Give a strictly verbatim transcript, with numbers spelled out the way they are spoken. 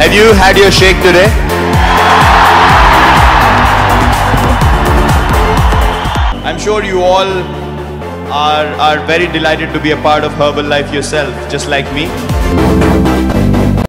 Have you had your shake today? I'm sure you all are, are very delighted to be a part of Herbalife yourself, just like me.